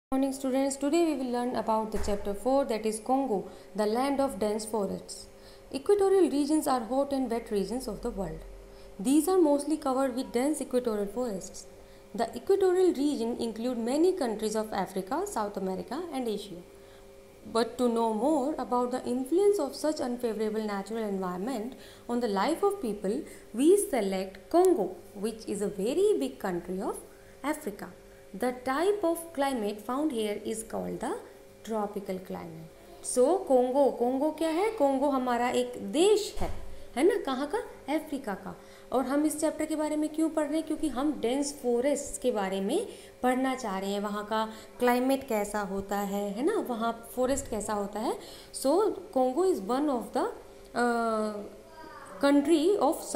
Morning students, today we will learn about the chapter 4, that is Congo, the land of dense forests. Equatorial regions are hot and wet regions of the world. These are mostly covered with dense equatorial forests. The equatorial region include many countries of Africa, South America and Asia. But to know more about the influence of such unfavorable natural environment on the life of people, we select Congo, which is a very big country of Africa. The type of climate found here is called the tropical climate. So Congo क्या है? Congo हमारा एक देश है ना? कहाँ का? Africa का। और हम इस चैप्टर के बारे में क्यों पढ़ रहे हैं? क्योंकि हम डेंस फॉरेस्ट के बारे में पढ़ना चाह रहे हैं। वहाँ का क्लाइमेट कैसा होता है ना? वहाँ फॉरेस्ट कैसा होता है। So Congo is one of the country of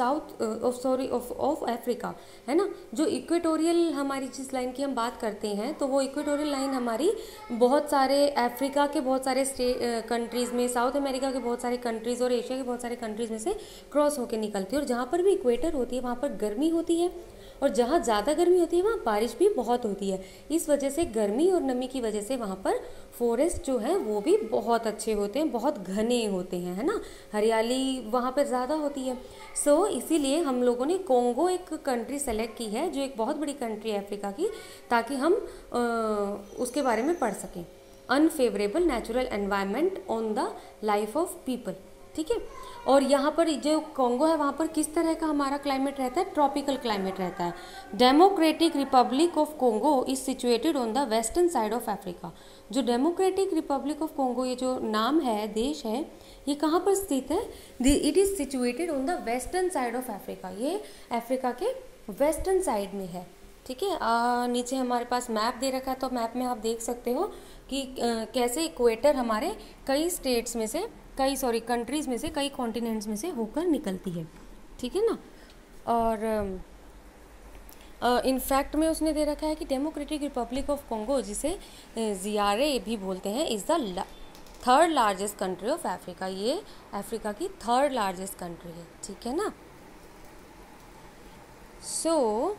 of Africa, है ना? जो इक्वेटोरियल हमारी जिस लाइन की हम बात करते हैं, तो वो इक्वेटोरियल लाइन हमारी बहुत सारे अफ्रीका के बहुत सारे कंट्रीज़ में, साउथ अमेरिका के बहुत सारे कंट्रीज़ और एशिया के बहुत सारे कंट्रीज़ में से क्रॉस होकर निकलती है। और जहाँ पर भी इक्वेटर होती है वहाँ पर गर्मी होती है, और जहाँ ज़्यादा गर्मी होती है वहाँ बारिश भी बहुत होती है। इस वजह से गर्मी और नमी की वजह से वहाँ पर फॉरेस्ट जो है वो भी बहुत अच्छे होते हैं, बहुत घने होते हैं, है ना? हरियाली वहाँ पर ज़्यादा होती है। सो इसीलिए हम लोगों ने कोंगो एक कंट्री सेलेक्ट की है, जो एक बहुत बड़ी कंट्री है अफ्रीका की, ताकि हम उसके बारे में पढ़ सकें। Unfavourable natural environment on the life of people, ठीक है। और यहाँ पर जो कोंगो है वहाँ पर किस तरह का हमारा क्लाइमेट रहता है? ट्रॉपिकल क्लाइमेट रहता है। Democratic republic of Congo is situated on the western side of Africa. जो डेमोक्रेटिक रिपब्लिक ऑफ कोंगो, ये जो नाम है, देश है, ये कहाँ पर स्थित है? It is situated on the western side of Africa. ये अफ्रीका के वेस्टर्न साइड में है, ठीक है। नीचे हमारे पास मैप दे रखा है, तो मैप में आप देख सकते हो कि कैसे इक्वेटर हमारे कई स्टेट्स में से, कंट्रीज़ में से, कई कॉन्टिनेंट्स में से होकर निकलती है, ठीक है ना। और इनफैक्ट में उसने दे रखा है कि डेमोक्रेटिक रिपब्लिक ऑफ कोंगो, जिसे ज़ियारे भी बोलते हैं, is the third largest country of Africa. ये अफ्रीका की थर्ड लार्जेस्ट कंट्री है, ठीक है ना। सो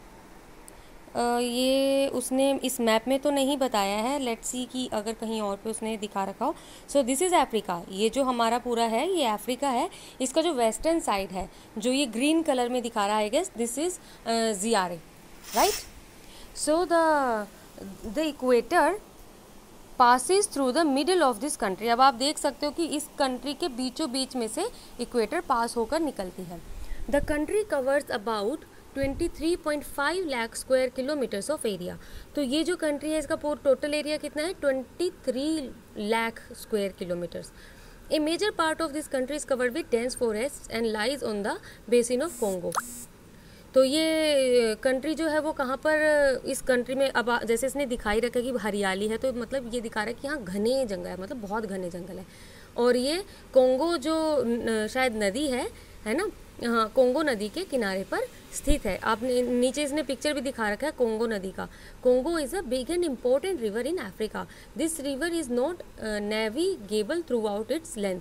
ये उसने इस मैप में तो नहीं बताया है, लेट्स सी कि अगर कहीं और पे उसने दिखा रखा हो। So this is Africa. ये जो हमारा पूरा है ये अफ्रीका है। इसका जो वेस्टर्न साइड है, जो ये ग्रीन कलर में दिखा रहा है, I guess this is Zaire, right. So the equator passes through the middle of this country. अब आप देख सकते हो कि इस कंट्री के बीचों बीच में से इक्वेटर पास होकर निकलती है। The country covers about 23.5 lakh square kilometres of area. तो ये जो कंट्री है इसका टोटल एरिया कितना है? 23 lakh square kilometres. A major part of this country is covered with dense forest and lies on the basin of Congo. तो ये country जो है वो कहाँ पर, इस कंट्री में, अब जैसे इसने दिखाई रखा कि हरियाली है, तो मतलब ये दिखा रहा है कि यहाँ घने जंगल है, मतलब बहुत घने जंगल है। और ये कोंगो जो शायद नदी है ना, हाँ, कोंगो नदी के किनारे पर स्थित है। आपने नीचे इसने पिक्चर भी दिखा रखा है कोंगो नदी का। Congo is a big and important river in Africa. This river is not navigable throughout its length,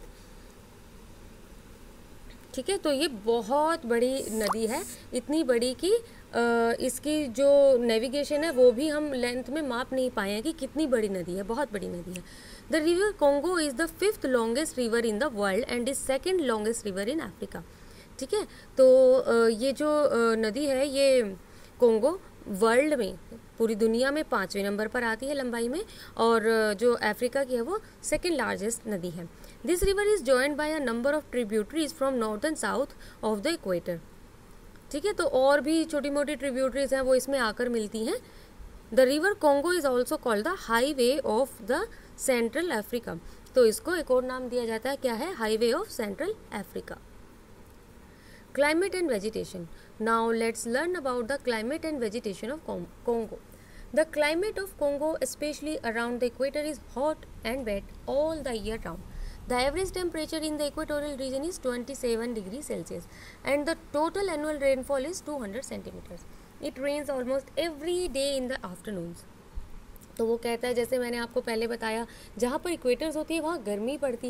ठीक है। तो ये बहुत बड़ी नदी है, इतनी बड़ी कि इसकी जो नेविगेशन है वो भी हम लेंथ में माप नहीं पाए हैं कि कितनी बड़ी नदी है, बहुत बड़ी नदी है। The river Congo is the 5th longest river in the world and is 2nd longest river in Africa, ठीक है। तो ये जो नदी है, ये कोंगो वर्ल्ड में, पूरी दुनिया में 5वें नंबर पर आती है लंबाई में, और जो अफ्रीका की है वो 2nd लार्जेस्ट नदी है। This river is joined by a number of tributaries from north and south of the equator, ठीक है। तो और भी छोटी मोटी ट्रिब्यूटरीज हैं वो इसमें आकर मिलती हैं। The river Congo is also called the highway of the central Africa. तो इसको एक और नाम दिया जाता है, क्या है? Highway of central Africa. Climate and vegetation. Now let's learn about the climate and vegetation of Congo. The climate of Congo, especially around the equator, is hot and wet all the year round. The average temperature in the equatorial region is 27 degrees Celsius and the total annual rainfall is 200 centimeters. It rains almost every day in the afternoons. तो वो कहता है, जैसे मैंने आपको पहले बताया, जहाँ पर इक्वेटर्स होती है वहाँ गर्मी पड़ती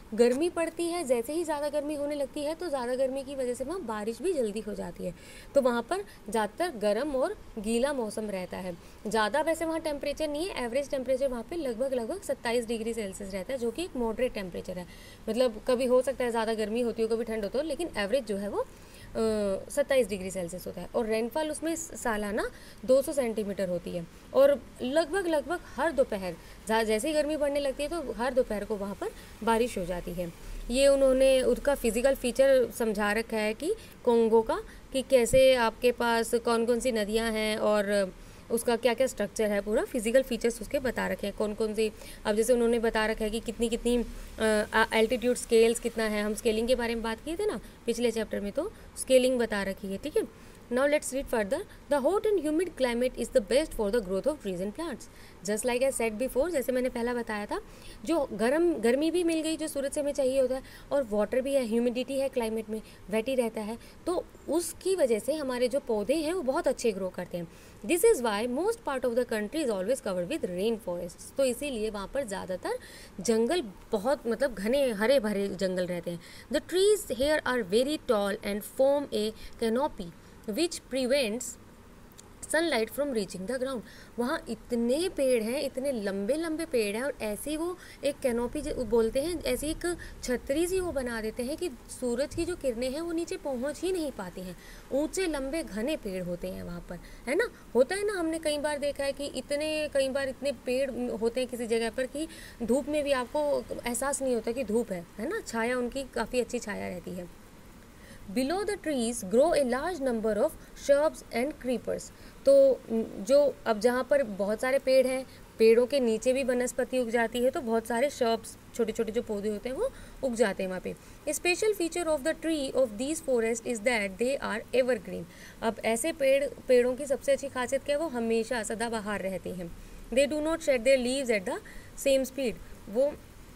है, जैसे ही ज़्यादा गर्मी होने लगती है तो ज़्यादा गर्मी की वजह से वहाँ बारिश भी जल्दी हो जाती है। तो वहाँ पर ज़्यादातर गर्म और गीला मौसम रहता है। ज़्यादा वैसे वहाँ टेम्परेचर नहीं है, एवरेज टेम्परेचर वहाँ पे लगभग 27 डिग्री सेल्सियस रहता है, जो कि एक मॉडरेट टेम्परेचर है। मतलब कभी हो सकता है ज़्यादा गर्मी होती हो, कभी ठंड होती हो, लेकिन एवरेज जो है वो 27 डिग्री सेल्सियस होता है। और रेनफॉल उसमें सालाना 200 सेंटीमीटर होती है। और लगभग हर दोपहर, जैसे ही गर्मी बढ़ने लगती है तो हर दोपहर को वहाँ पर बारिश हो जाती है। ये उन्होंने उसका फिज़िकल फीचर समझा रखा है कि कोंगो का, कि कैसे आपके पास कौन कौन सी नदियाँ हैं और उसका क्या क्या स्ट्रक्चर है, पूरा फिजिकल फीचर्स उसके बता रखे हैं, कौन कौन सी। अब जैसे उन्होंने बता रखा है कि कितनी कितनी एल्टीट्यूड स्केल्स कितना है, हम स्केलिंग के बारे में बात किए थे ना पिछले चैप्टर में, तो स्केलिंग बता रखी है, ठीक है। Now let's read further. The hot and humid climate is the best for the growth of trees and plants. Just like I said before, जैसे मैंने पहला बताया था, जो गर्मी भी मिल गई जो सूरज से हमें चाहिए होता है, और वाटर भी है, ह्यूमिडिटी है क्लाइमेट में, वेट ही रहता है, तो उसकी वजह से हमारे जो पौधे हैं वो बहुत अच्छे ग्रो करते हैं। This is why most part of the country is always covered with rain forest. तो इसीलिए वहाँ पर ज़्यादातर जंगल बहुत मतलब घने हरे भरे जंगल रहते हैं। The trees here are very tall and form a canopy which prevents sunlight from reaching the ground. वहाँ इतने पेड़ हैं, इतने लंबे लंबे पेड़ हैं, और ऐसी वो एक कैनोपी बोलते हैं, ऐसी एक छतरी सी वो बना देते हैं कि सूरज की जो किरणें हैं वो नीचे पहुँच ही नहीं पाती हैं। ऊंचे लंबे घने पेड़ होते हैं वहाँ पर, है ना। होता है ना, हमने कई बार देखा है कि कई बार इतने पेड़ होते हैं किसी जगह पर कि धूप में भी आपको एहसास नहीं होता कि धूप है ना, छाया उनकी काफ़ी अच्छी छाया रहती है। Below the trees grow a large number of shrubs and creepers। तो जो अब जहाँ पर बहुत सारे पेड़ हैं, पेड़ों के नीचे भी वनस्पति उग जाती है, तो बहुत सारे shrubs, छोटे छोटे जो पौधे होते हैं वो उग जाते हैं वहाँ पे। Special feature of the tree of these forest is that they are evergreen. अब ऐसे पेड़ों की सबसे अच्छी खासियत क्या है, वो हमेशा सदाबहार रहते हैं। They do not shed their leaves at the same speed. वो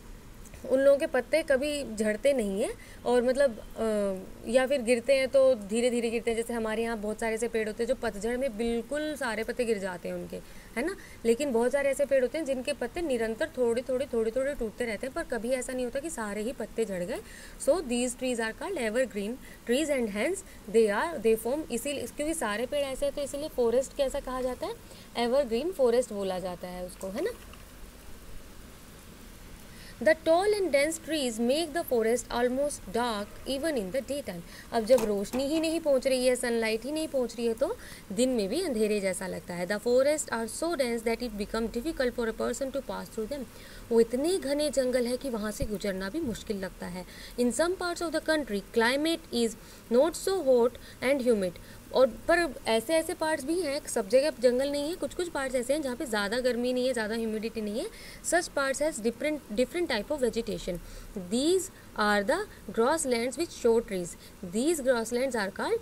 उन लोगों के पत्ते कभी झड़ते नहीं हैं, और मतलब या फिर गिरते हैं तो धीरे धीरे गिरते हैं। जैसे हमारे यहाँ बहुत सारे ऐसे पेड़ होते हैं जो पतझड़ में बिल्कुल सारे पत्ते गिर जाते हैं उनके, है ना। लेकिन बहुत सारे ऐसे पेड़ होते हैं जिनके पत्ते निरंतर थोड़े थोड़े टूटते रहते हैं, पर कभी ऐसा नहीं होता कि सारे ही पत्ते झड़ गए। So these trees are called evergreen trees and hence they form, इसीलिए क्योंकि सारे पेड़ ऐसे हैं तो इसीलिए फॉरेस्ट कैसा कहा जाता है, एवरग्रीन फॉरेस्ट बोला जाता है उसको, है ना। The tall and dense trees make the forest almost dark even in the daytime। अब जब रोशनी ही नहीं पहुंच रही है, सनलाइट ही नहीं पहुंच रही है, तो दिन में भी अंधेरे जैसा लगता है। The forests are so dense that it become difficult for a person to pass through them। वो इतने घने जंगल है कि वहाँ से गुजरना भी मुश्किल लगता है। In some parts of the country climate is not so hot and humid। और पर ऐसे ऐसे पार्ट्स भी हैं, सब जगह जंगल नहीं है, कुछ कुछ पार्ट्स ऐसे हैं जहाँ पे ज़्यादा गर्मी नहीं है, ज़्यादा ह्यूमिडिटी नहीं है। Such parts has different type of vegetation. These are the grasslands which show trees. These grasslands are called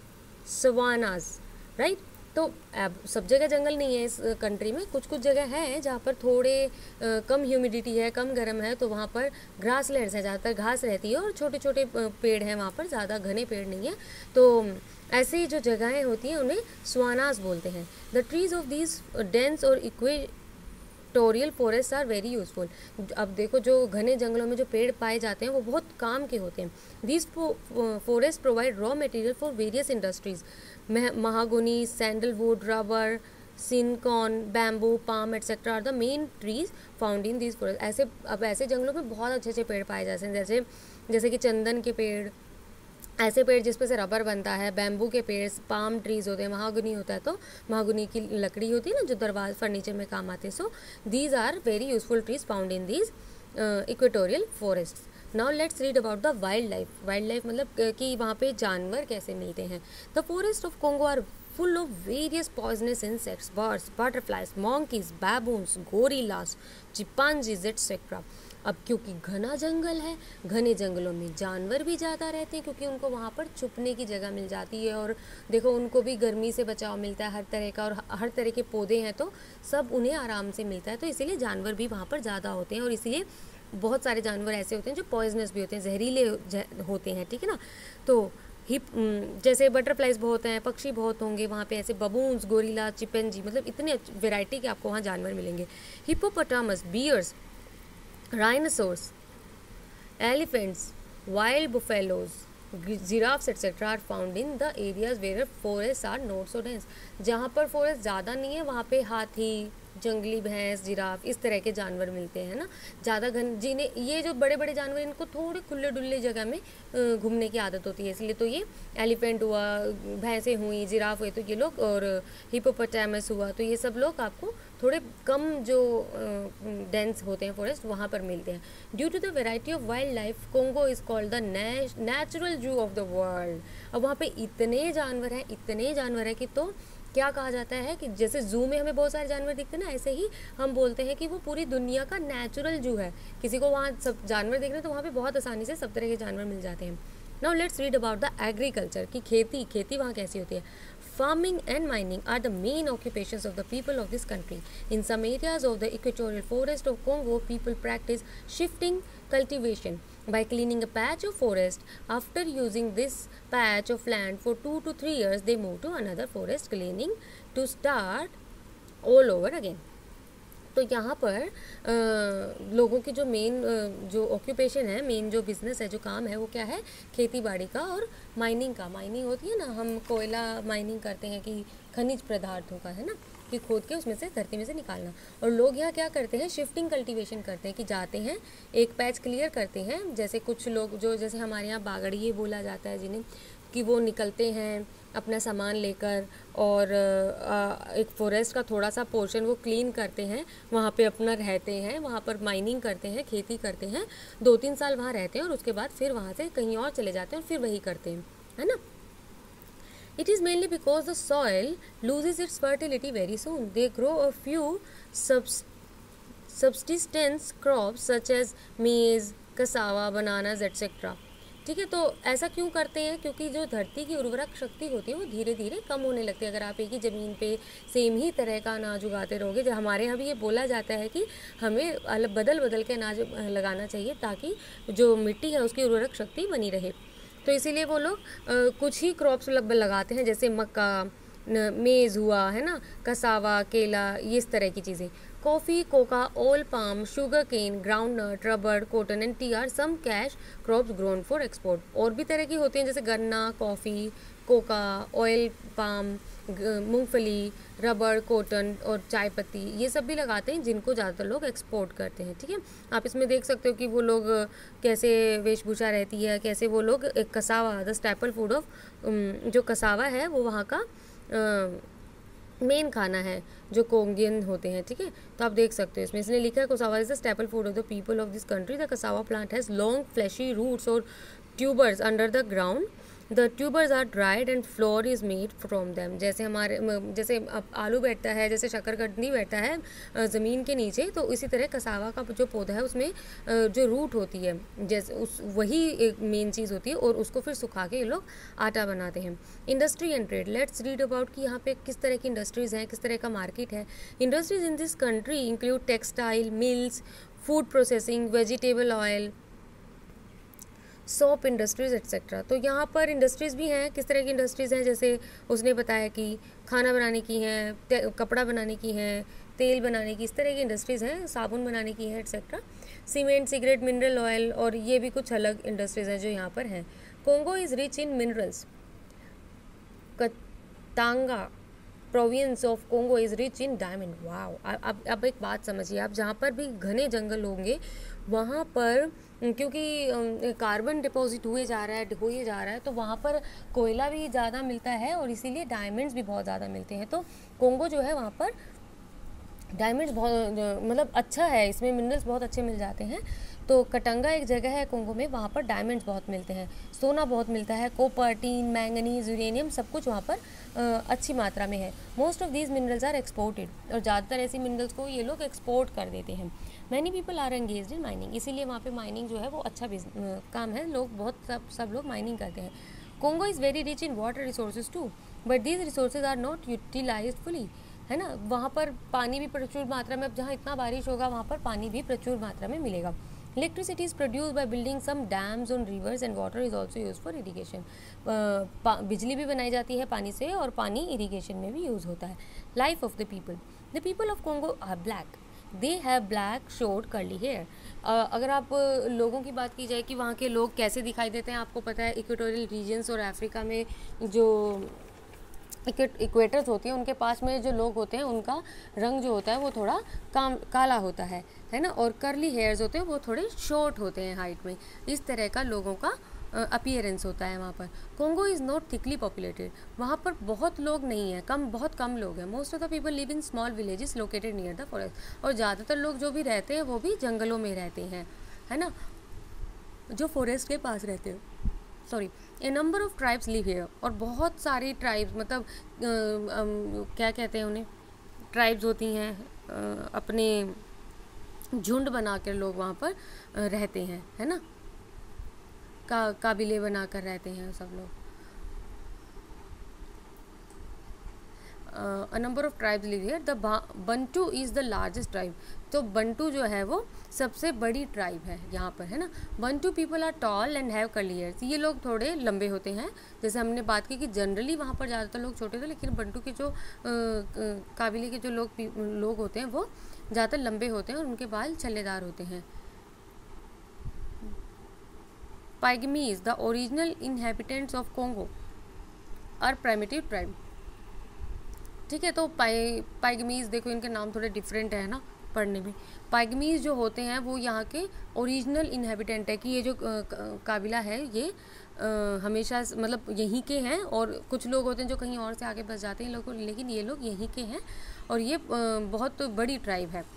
savannas, right. तो अब सब जगह जंगल नहीं है इस कंट्री में, कुछ कुछ जगह है जहाँ पर थोड़े कम ह्यूमिडिटी है, कम गर्म है, तो वहाँ पर ग्रासलैंड्स है, ज़्यादातर घास रहती है और छोटे छोटे पेड़ हैं वहाँ पर, ज़्यादा घने पेड़ नहीं है। तो ऐसी जो जगहें होती हैं उन्हें स्वानास बोलते हैं। The trees of these dense और equatorial forest are very useful. अब देखो जो घने जंगलों में जो पेड़ पाए जाते हैं वो बहुत काम के होते हैं। These forest provide raw material for various industries. Mahogany, sandalwood, rubber, cinchona, bamboo, palm etcetera are the main trees found in these forest. ऐसे जंगलों में बहुत अच्छे अच्छे पेड़ पाए जाते हैं, जैसे कि चंदन के पेड़, ऐसे पेड़ जिस पे से रबर बनता है, बैम्बू के पेड़, पाम ट्रीज होते हैं, महागुनी होता है तो महागुनी की लकड़ी होती है ना जो दरवाजे फर्नीचर में काम आते हैं। So these are very useful trees found in these equatorial forest. Now let's read about the wild life. Wild life मतलब कि वहाँ पे जानवर कैसे मिलते हैं। The forest of Congo are full of various poisonous insects, birds, butterflies, monkeys, baboons, gorillas, chimpanzees, etc। अब क्योंकि घना जंगल है, घने जंगलों में जानवर भी ज़्यादा रहते हैं क्योंकि उनको वहाँ पर छुपने की जगह मिल जाती है, और देखो उनको भी गर्मी से बचाव मिलता है हर तरह का, और हर तरह के पौधे हैं तो सब उन्हें आराम से मिलता है, तो इसीलिए जानवर भी वहाँ पर ज़्यादा होते हैं। और इसीलिए बहुत सारे जानवर ऐसे होते हैं जो पॉइजनस भी होते हैं, जहरीले होते हैं, ठीक है ना। तो जैसे बटरफ्लाइज बहुत हैं, पक्षी बहुत होंगे वहाँ पे, ऐसे बबून्स, गोरिल्ला, चिंपैंजी, मतलब इतने वेराइटी के आपको वहाँ जानवर मिलेंगे। Hippopotamus, bears, rhinoceros, elephants, wild buffaloes, giraffes etcetera are found in the areas where forest are not so dense. जहाँ पर फॉरेस्ट ज़्यादा नहीं है वहाँ पे हाथी, जंगली भैंस, जिराफ, इस तरह के जानवर मिलते हैं ना। ज़्यादा जिन्हें ये जो बड़े बड़े जानवर इनको थोड़े खुले डुल्ले जगह में घूमने की आदत होती है, इसलिए तो ये एलिफेंट हुआ, भैंसें हुई, जिराफ हुए तो ये लोग, और हिप्पोपोटामस हुआ तो ये सब लोग आपको थोड़े कम जो डेंस होते हैं फॉरेस्ट वहाँ पर मिलते हैं। Due to the variety of wild life Congo is called the natural zoo of the world. अब वहाँ पे इतने जानवर हैं कि तो क्या कहा जाता है कि जैसे जू में हमें बहुत सारे जानवर दिखते हैं ना, ऐसे ही हम बोलते हैं कि वो पूरी दुनिया का नेचुरल जू है। किसी को वहाँ सब जानवर देखना है तो वहाँ पे बहुत आसानी से सब तरह के जानवर मिल जाते हैं। Now let's read about the agriculture की खेती वहाँ कैसी होती है। Farming and mining are the main occupations of the people of this country. In some areas of the equatorial forest of Congo, people practice shifting cultivation. By cleaning a patch of forest, after using this patch of land for 2 to 3 years, they move to another forest cleaning to start all over again. तो यहाँ पर लोगों की जो main जो occupation है, main जो business है, जो काम है, वो क्या है, खेती बाड़ी का और माइनिंग का। माइनिंग होती है ना, हम कोयला माइनिंग करते हैं कि खनिज पदार्थों का, है ना, कि खोद के उसमें से धरती में से निकालना। और लोग यहाँ क्या करते हैं, शिफ्टिंग कल्टीवेशन करते हैं कि जाते हैं एक पैच क्लियर करते हैं। जैसे कुछ लोग जो, जैसे हमारे यहाँ बागड़िए बोला जाता है जिन्हें, कि वो निकलते हैं अपना सामान लेकर और एक फॉरेस्ट का थोड़ा सा पोर्शन वो क्लीन करते हैं, वहाँ पे अपना रहते हैं, वहाँ पर माइनिंग करते हैं, खेती करते हैं, 2-3 साल वहाँ रहते हैं और उसके बाद फिर वहाँ से कहीं और चले जाते हैं और फिर वही करते हैं, है ना। It is mainly because the soil loses its fertility very soon. They grow a few subsistence crops such as maize, cassava, bananas, etc. ठीक है, तो ऐसा क्यों करते हैं, क्योंकि जो धरती की उर्वरक शक्ति होती है वो धीरे धीरे कम होने लगती है। अगर आप एक ही ज़मीन पे सेम ही तरह का अनाज उगाते रहोगे, जो हमारे यहाँ भी ये बोला जाता है कि हमें बदल बदल के अनाज लगाना चाहिए ताकि जो मिट्टी है उसकी उर्वरक शक्ति बनी रहे। तो इसीलिए वो लोग कुछ ही क्रॉप्स लगाते हैं, जैसे मक्का, मेज़ हुआ, है ना, कसावा, केला, ये इस तरह की चीज़ें। Coffee, cocoa, oil palm, sugar cane, ground nut, rubber, cotton and tea are some cash crops grown for export. और भी तरह की होती हैं, जैसे गन्ना, कॉफ़ी, कोका, ऑयल पाम, मूंगफली, रबर, कॉटन और चाय पत्ती, ये सब भी लगाते हैं जिनको ज़्यादातर लोग एक्सपोर्ट करते हैं। ठीक है, आप इसमें देख सकते हो कि वो लोग कैसे वेशभूषा रहती है, कैसे वो लोग cassava, the staple food of, जो कसावा है वो वहाँ का मेन खाना है जो कोंगियन होते हैं। ठीक है, तो आप देख सकते हो इसमें इसने लिखा है cassava is the staple food of the people of this country. The cassava plant has long fleshy roots और tubers under the ground. The tubers are dried and flour is made from them. जैसे जैसे आलू बैठता है, जैसे शक्करकंदी बैठता है ज़मीन के नीचे, तो इसी तरह कसावा का जो पौधा है उसमें जो रूट होती है, जैसे वही एक मेन चीज़ होती है और उसको फिर सुखा के ये लोग आटा बनाते हैं। Industry and trade, let's read about कि यहाँ पे किस तरह की इंडस्ट्रीज़ हैं, किस तरह का मार्केट है। Industries in this country include textile, mills, food processing, vegetable oil, soap industries etcetera. तो यहाँ पर इंडस्ट्रीज़ भी हैं। किस तरह की इंडस्ट्रीज़ हैं, जैसे उसने बताया कि खाना बनाने की हैं, कपड़ा बनाने की हैं, तेल बनाने की, इस तरह की इंडस्ट्रीज़ हैं, साबुन बनाने की हैं etcetera. Cement, cigarette, mineral oil और ये भी कुछ अलग इंडस्ट्रीज़ हैं जो यहाँ पर हैं। Congo is rich in minerals. Katanga province of Congo is rich in diamond. Wow, अब एक बात समझिए आप, जहाँ पर भी घने जंगल होंगे वहाँ पर, क्योंकि कार्बन डिपॉजिट हुए जा रहा है तो वहाँ पर कोयला भी ज़्यादा मिलता है और इसीलिए डायमंड्स भी बहुत ज़्यादा मिलते हैं। तो कोंगो जो है वहाँ पर डायमंड्स बहुत मतलब अच्छा है, इसमें मिनरल्स बहुत अच्छे मिल जाते हैं। तो कटंगा एक जगह है कोंगो में, वहाँ पर डायमंड्स बहुत मिलते हैं, सोना बहुत मिलता है, कॉपर, टीन, मैंगनीज, यूरेनियम सब कुछ वहाँ पर अच्छी मात्रा में है। Most of these minerals are exported, और ज़्यादातर ऐसी मिनरल्स को ये लोग एक्सपोर्ट कर देते हैं। Many people are engaged in mining, इसीलिए वहाँ पे माइनिंग जो है वो अच्छा काम है, लोग बहुत सब लोग माइनिंग करते हैं। Congo is very rich in water resources too, but these resources are not utilised fully, है ना। वहाँ पर पानी भी प्रचुर मात्रा में, अब जहाँ इतना बारिश होगा वहाँ पर पानी भी प्रचुर मात्रा में मिलेगा। Electricity is produced by building some dams on rivers and water is also used for irrigation. बिजली भी बनाई जाती है पानी से और पानी इरीगेशन में भी यूज़ होता है. Life of the people. The people of Congo are black. They have black short curly hair. अगर आप लोगों की बात की जाए कि वहाँ के लोग कैसे दिखाई देते हैं, आपको पता है इक्वेटोरियल रीजन्स और अफ्रीका में जो इक्वेटर्स होती हैं उनके पास में जो लोग होते हैं उनका रंग जो होता है वो थोड़ा काला होता है ना, और कर्ली हेयर्स होते हैं वो थोड़े शॉर्ट होते हैं हाइट में. इस तरह का लोगों का अपीयरेंस होता है वहाँ पर. Congo is not thickly populated. वहाँ पर बहुत लोग नहीं हैं, बहुत कम लोग हैं. Most of the people live in small villages located near the forest. और ज़्यादातर लोग जो भी रहते हैं वो भी जंगलों में रहते हैं, है ना, जो फॉरेस्ट के पास रहते हैं. A number of tribes live here. और बहुत सारी ट्राइब्स, मतलब क्या कहते हैं उन्हें, ट्राइब्स होती हैं, अपने झुंड बनाकर लोग वहाँ पर रहते हैं, है ना, काबिले बनाकर रहते हैं सब लोग. A number of tribes live here. The Bantu is the largest tribe. तो बंटू जो है वो सबसे बड़ी ट्राइब है यहाँ पर, है ना. Bantu people are tall and have curly hairs. ये लोग थोड़े लंबे होते हैं. जैसे हमने बात की कि जनरली वहाँ पर ज़्यादातर लोग छोटे थे, लेकिन बंटू के जो काबिले के जो लोग होते हैं वो ज़्यादातर लंबे होते हैं और उनके बाल छल्लेदार होते हैं. Pygmies, the original inhabitants of Congo, are primitive tribe. ठीक है, तो पाइगमीज देखो, इनके नाम थोड़े डिफरेंट है ना पढ़ने में. पाइगमीज जो होते हैं वो यहाँ के ओरिजिनल इनहेबिटेंट है, कि ये जो काबिला है ये हमेशा मतलब यहीं के हैं. और कुछ लोग होते हैं जो कहीं और से आगे बस जाते हैं लोग, लेकिन ये लोग यहीं के हैं और ये बहुत बड़ी ट्राइब है.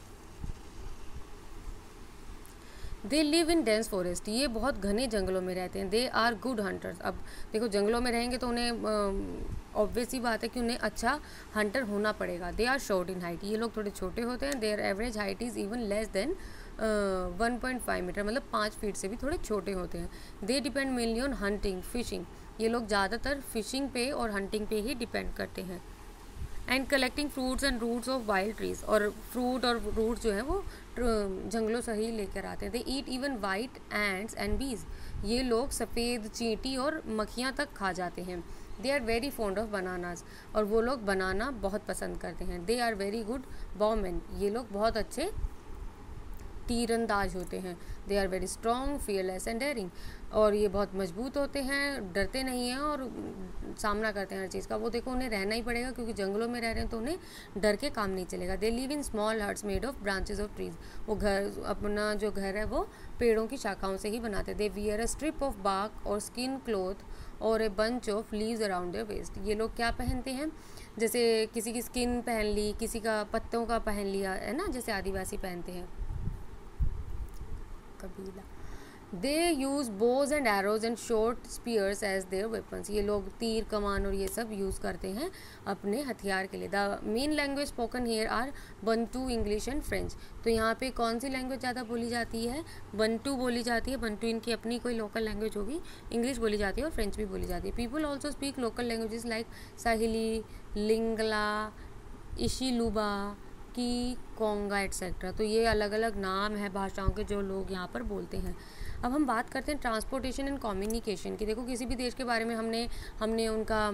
They live in dense forest. ये बहुत घने जंगलों में रहते हैं. They are good hunters. अब देखो जंगलों में रहेंगे तो उन्हें ऑब्वियस ही बात है कि उन्हें अच्छा हंटर होना पड़ेगा. They are short in height. ये लोग थोड़े छोटे होते हैं. Their average height is even less than 1.5 metre, मतलब 5 फीट से भी थोड़े छोटे होते हैं. They depend mainly on hunting, fishing. ये लोग ज़्यादातर फिशिंग पे और हंटिंग पे ही डिपेंड करते हैं. And collecting fruits and roots of wild trees. और फ्रूट और रूट्स जो है वो जंगलों से ही लेकर आते हैं. They eat even white ants and bees. ये लोग सफ़ेद चींटी और मक्खियाँ तक खा जाते हैं. They are very fond of bananas. और वो लोग बनाना बहुत पसंद करते हैं. They are very good bowmen. ये लोग बहुत अच्छे तीरंदाज होते हैं. They are very strong, fearless and daring. और ये बहुत मजबूत होते हैं, डरते नहीं हैं और सामना करते हैं हर चीज़ का. वो देखो उन्हें रहना ही पड़ेगा क्योंकि जंगलों में रह रहे हैं तो उन्हें डर के काम नहीं चलेगा. They live in small huts made of branches of trees. वो घर, अपना जो घर है वो पेड़ों की शाखाओं से ही बनाते हैं. They wear a strip of bark और स्किन क्लॉथ और a bunch of leaves around their waist. ये लोग क्या पहनते हैं, जैसे किसी की स्किन पहन ली, किसी का पत्तों का पहन लिया, है ना, जैसे आदिवासी पहनते हैं कबीला. They use bows and arrows and short spears as their weapons. ये लोग तीर, कमान और ये सब यूज़ करते हैं अपने हथियार के लिए. The main language spoken here are Bantu, English and French. तो यहाँ पे कौन सी लैंग्वेज ज़्यादा बोली जाती है, बंटू बोली जाती है. बंटू इनकी अपनी कोई लोकल लैंग्वेज होगी. इंग्लिश बोली जाती है और फ्रेंच भी बोली जाती है. People also speak local languages like Swahili, Lingala, Tshiluba Kikongo etcetera. तो ये अलग अलग नाम है भाषाओं के जो लोग यहाँ पर बोलते हैं. अब हम बात करते हैं ट्रांसपोर्टेशन एंड कम्युनिकेशन की. देखो किसी भी देश के बारे में हमने उनका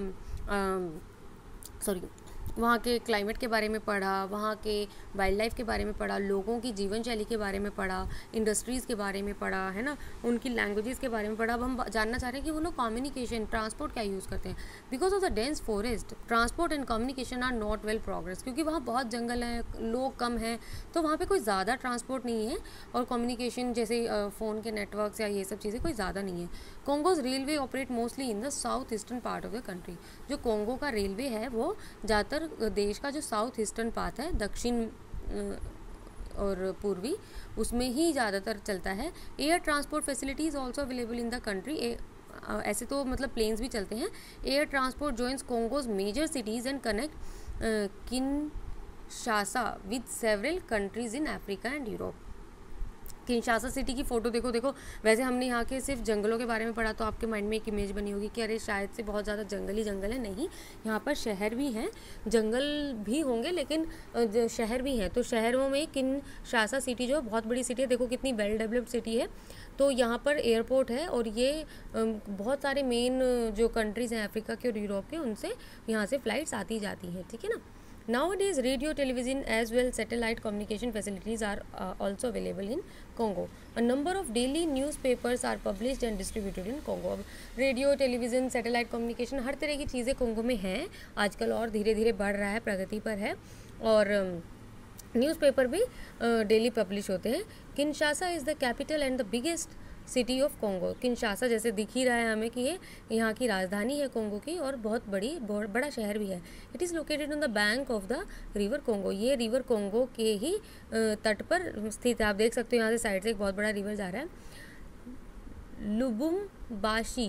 वहाँ के क्लाइमेट के बारे में पढ़ा, वहाँ के वाइल्ड लाइफ के बारे में पढ़ा, लोगों की जीवन शैली के बारे में पढ़ा, इंडस्ट्रीज़ के बारे में पढ़ा, है ना, उनकी लैंग्वेजेस के बारे में पढ़ा. अब हम जानना चाह रहे हैं कि वो लोग कम्युनिकेशन, ट्रांसपोर्ट क्या यूज़ करते हैं. Because of the dense forest transport and communication are not well progress. क्योंकि वहाँ बहुत जंगल है, लोग कम हैं, तो वहाँ पर कोई ज़्यादा ट्रांसपोर्ट नहीं है और कम्युनिकेशन जैसे फ़ोन के नेटवर्क्स या ये सब चीज़ें कोई ज़्यादा नहीं है. Congo's railway operate mostly in the south eastern part of the country. जो कोंगो का रेलवे है वो ज़्यादातर देश का जो साउथ ईस्टर्न पार्ट है, दक्षिण और पूर्वी, उसमें ही ज़्यादातर चलता है. Air transport facilities also available in the country. ऐसे तो मतलब प्लेन्स भी चलते हैं. Air transport joins Congo's major cities and connect Kinshasa with several countries in Africa and Europe. Kinshasa city की फ़ोटो देखो। वैसे हमने यहाँ के सिर्फ जंगलों के बारे में पढ़ा तो आपके माइंड में एक इमेज बनी होगी कि अरे शायद से बहुत ज़्यादा जंगल ही जंगल है। नहीं, यहाँ पर शहर भी हैं, जंगल भी होंगे लेकिन शहर भी हैं। तो शहरों में किंशासा सिटी जो बहुत बड़ी सिटी है, देखो कितनी वेल डेवलप्ड सिटी है। तो यहाँ पर एयरपोर्ट है और ये बहुत सारे मेन जो कंट्रीज़ हैं अफ्रीका के और यूरोप के, उनसे यहाँ से फ़्लाइट्स आती जाती हैं, ठीक है ना। Nowadays, radio, television as well satellite communication facilities are also available in Congo. A number of daily newspapers are published and distributed in Congo. अब रेडियो, टेलीविज़न, सैटेलाइट कम्युनिकेशन हर तरह की चीज़ें कोंगो में हैं आजकल और धीरे धीरे बढ़ रहा है, प्रगति पर है। और न्यूज़पेपर भी डेली पब्लिश होते हैं। Kinshasa is the capital and the biggest city of Congo. Kinshasa जैसे दिख ही रहा है हमें कि ये यहाँ की राजधानी है कोंगो की और बहुत बड़ा शहर भी है। It is located on the bank of the river Congo. ये रिवर कोंगो के ही तट पर स्थित है। आप देख सकते हो यहाँ से साइड से एक बहुत बड़ा रिवर जा रहा है। लुबुम्बाशी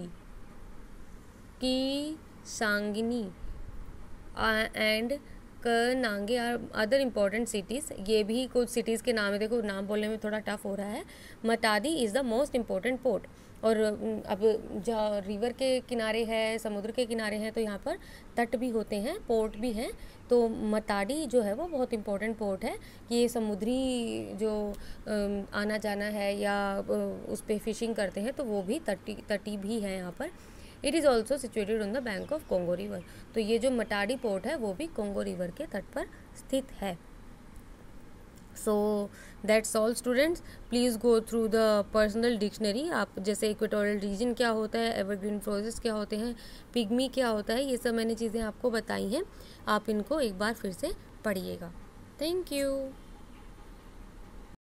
की सांगिनी एंड नांगे आर अदर इम्पॉर्टेंट सिटीज़। ये भी कुछ सिटीज़ के नाम है, देखो नाम बोलने में थोड़ा टफ हो रहा है। Matadi is the most important port. और अब जहाँ रिवर के किनारे है, समुद्र के किनारे हैं, तो यहाँ पर तट भी होते हैं, पोर्ट भी हैं। तो मटाडी जो है वो बहुत इम्पॉर्टेंट पोर्ट है। ये समुद्री जो आना जाना है या उस पर फिशिंग करते हैं तो वो भी तटी भी है यहाँ पर। It is also situated on the bank of Congo river. तो ये जो मटाडी पोर्ट है वो भी कोंगो रिवर के तट पर स्थित है। So that's all students, please go through the personal dictionary. आप जैसे इक्वेटोरियल रीजन क्या होता है, एवरग्रीन फॉरेस्ट क्या होते हैं, पिग्मी क्या होता है, ये सब मैंने चीज़ें आपको बताई हैं। आप इनको एक बार फिर से पढ़िएगा। Thank you.